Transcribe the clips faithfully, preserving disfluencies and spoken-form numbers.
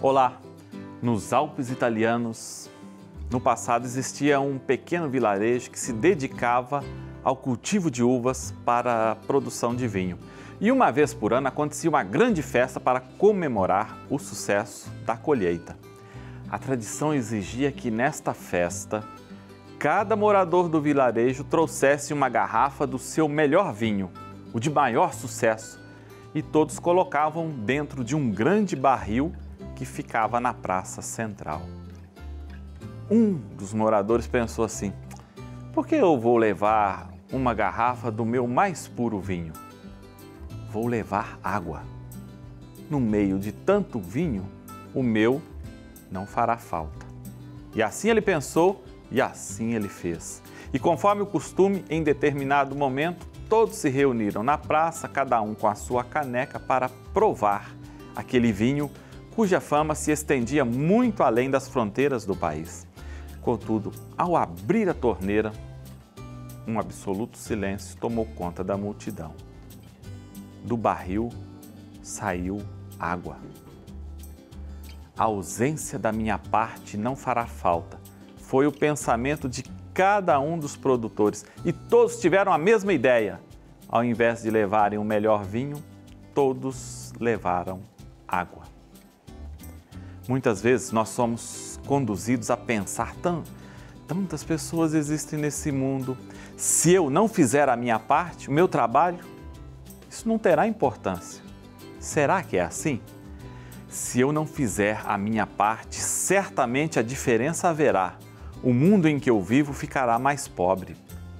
Olá! Nos Alpes italianos, no passado existia um pequeno vilarejo que se dedicava ao cultivo de uvas para a produção de vinho. E uma vez por ano acontecia uma grande festa para comemorar o sucesso da colheita. A tradição exigia que nesta festa, cada morador do vilarejo trouxesse uma garrafa do seu melhor vinho, o de maior sucesso, e todos colocavam dentro de um grande barril que ficava na praça central. Um dos moradores pensou assim: por que eu vou levar uma garrafa do meu mais puro vinho? Vou levar água. No meio de tanto vinho, o meu não fará falta. E assim ele pensou e assim ele fez. E conforme o costume, em determinado momento, todos se reuniram na praça, cada um com a sua caneca, para provar aquele vinho cuja fama se estendia muito além das fronteiras do país. Contudo, ao abrir a torneira, um absoluto silêncio tomou conta da multidão. Do barril saiu água. A ausência da minha parte não fará falta. Foi o pensamento de cada um dos produtores e todos tiveram a mesma ideia. Ao invés de levarem o melhor vinho, todos levaram água. Muitas vezes nós somos conduzidos a pensar, Tão, tantas pessoas existem nesse mundo, se eu não fizer a minha parte, o meu trabalho, isso não terá importância. Será que é assim? Se eu não fizer a minha parte, certamente a diferença haverá. O mundo em que eu vivo ficará mais pobre.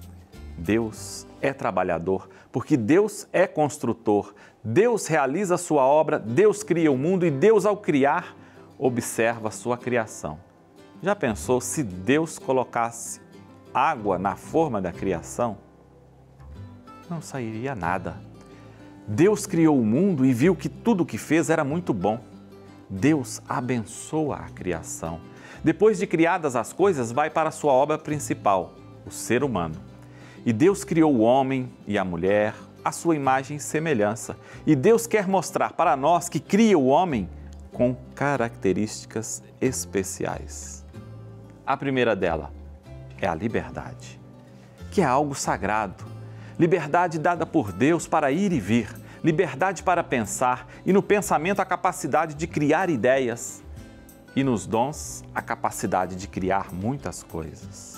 Deus é trabalhador, porque Deus é construtor. Deus realiza a sua obra, Deus cria o mundo e Deus, ao criar, observa a sua criação. Já pensou se Deus colocasse água na forma da criação? Não sairia nada. Deus criou o mundo e viu que tudo o que fez era muito bom. Deus abençoa a criação. Depois de criadas as coisas, vai para a sua obra principal, o ser humano. E Deus criou o homem e a mulher, à sua imagem e semelhança. E Deus quer mostrar para nós que cria o homem com características especiais. A primeira dela é a liberdade, que é algo sagrado. Liberdade dada por Deus para ir e vir, liberdade para pensar e no pensamento a capacidade de criar ideias e nos dons a capacidade de criar muitas coisas.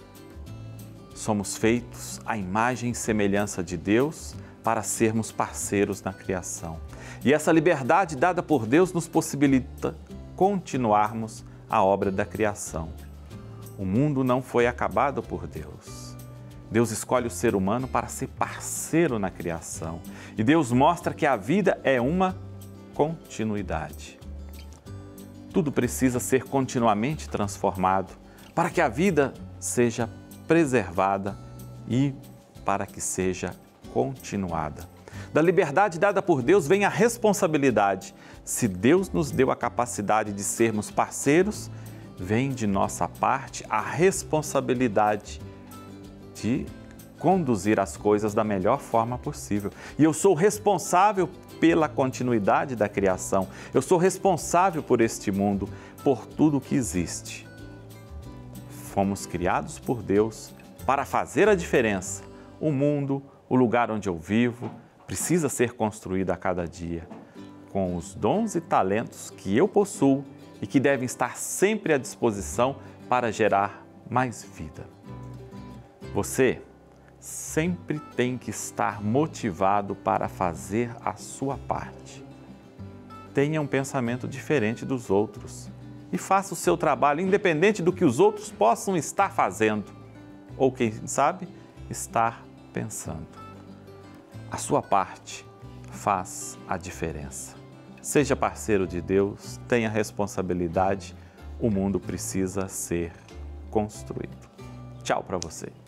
Somos feitos à imagem e semelhança de Deus para sermos parceiros na criação. E essa liberdade dada por Deus nos possibilita continuarmos a obra da criação. O mundo não foi acabado por Deus. Deus escolhe o ser humano para ser parceiro na criação. E Deus mostra que a vida é uma continuidade. Tudo precisa ser continuamente transformado para que a vida seja preservada e para que seja continuada. Da liberdade dada por Deus vem a responsabilidade. Se Deus nos deu a capacidade de sermos parceiros, vem de nossa parte a responsabilidade de conduzir as coisas da melhor forma possível. E eu sou responsável pela continuidade da criação. Eu sou responsável por este mundo, por tudo que existe. Fomos criados por Deus para fazer a diferença. O mundo, o lugar onde eu vivo, precisa ser construído a cada dia, com os dons e talentos que eu possuo e que devem estar sempre à disposição para gerar mais vida. Você sempre tem que estar motivado para fazer a sua parte. Tenha um pensamento diferente dos outros e faça o seu trabalho independente do que os outros possam estar fazendo ou, quem sabe, estar pensando. A sua parte faz a diferença. Seja parceiro de Deus, tenha responsabilidade, o mundo precisa ser construído. Tchau para você.